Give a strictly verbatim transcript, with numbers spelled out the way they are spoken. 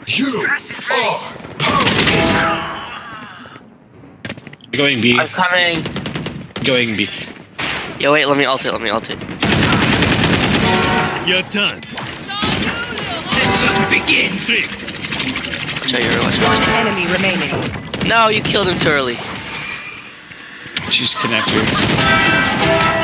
You are powerful. Going B. I'm coming. Going B. Yo, wait, let me ult it, let me ult it. You're done. Let begin. Watch out, Yuri, watch out, watch out. Enemy remaining. No, you killed him too early. She's connected.